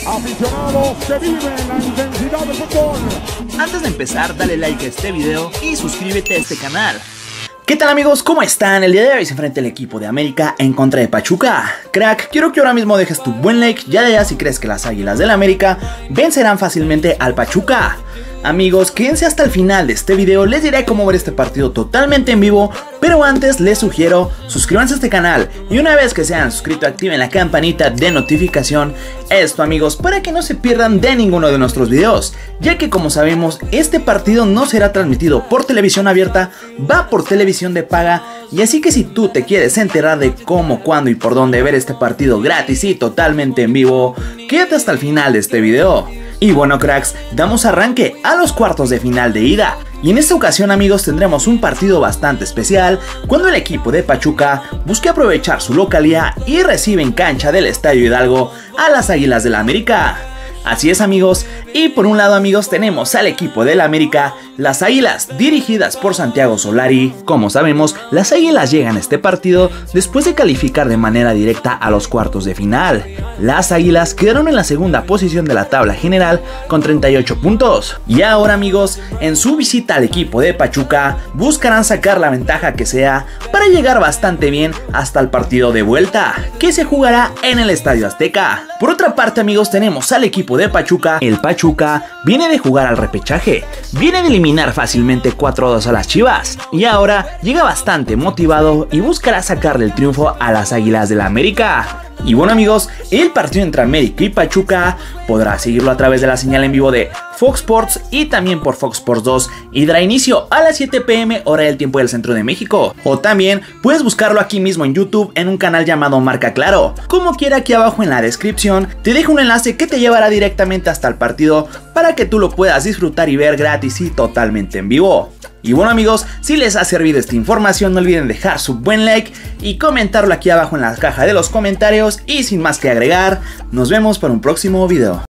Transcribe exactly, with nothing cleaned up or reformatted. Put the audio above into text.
Aficionados que viven la intensidad del fútbol. Antes de empezar, dale like a este video y suscríbete a este canal. ¿Qué tal amigos? ¿Cómo están? El día de hoy se enfrenta el equipo de América en contra de Pachuca. Crack, quiero que ahora mismo dejes tu buen like, ya de ya si crees que las Águilas del América vencerán fácilmente al Pachuca. Amigos, quédense hasta el final de este video, les diré cómo ver este partido totalmente en vivo, pero antes les sugiero suscríbanse a este canal y una vez que se hayan suscrito activen la campanita de notificación, esto amigos para que no se pierdan de ninguno de nuestros videos, ya que como sabemos este partido no será transmitido por televisión abierta, va por televisión de paga, y así que si tú te quieres enterar de cómo, cuándo y por dónde ver este partido gratis y totalmente en vivo, quédate hasta el final de este video. Y bueno cracks, damos arranque a los cuartos de final de ida. Y en esta ocasión amigos tendremos un partido bastante especial cuando el equipo de Pachuca busque aprovechar su localía y recibe en cancha del Estadio Hidalgo a las Águilas del América. Así es amigos, y por un lado amigos tenemos al equipo del América, las Águilas dirigidas por Santiago Solari. Como sabemos, las Águilas llegan a este partido después de calificar de manera directa a los cuartos de final. Las Águilas quedaron en la segunda posición de la tabla general con treinta y ocho puntos. Y ahora amigos, en su visita al equipo de Pachuca, buscarán sacar la ventaja que sea para llegar bastante bien hasta el partido de vuelta, que se jugará en el Estadio Azteca. Por otra parte amigos tenemos al equipo de Pachuca. El Pachuca viene de jugar al repechaje, viene de eliminar fácilmente cuatro a dos a las Chivas y ahora llega bastante motivado y buscará sacarle el triunfo a las Águilas del América. Y bueno amigos, el partido entre América y Pachuca podrá seguirlo a través de la señal en vivo de Fox Sports y también por Fox Sports dos y dará inicio a las siete p m hora del tiempo del centro de México. O también puedes buscarlo aquí mismo en YouTube en un canal llamado Marca Claro. Como quiera, aquí abajo en la descripción te dejo un enlace que te llevará directamente hasta el partido para que tú lo puedas disfrutar y ver gratis y totalmente en vivo. Y bueno amigos, si les ha servido esta información no olviden dejar su buen like y comentarlo aquí abajo en la caja de los comentarios, y sin más que agregar, nos vemos para un próximo video.